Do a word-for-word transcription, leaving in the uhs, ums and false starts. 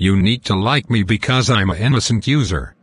You need to like me because I'm an innocent user.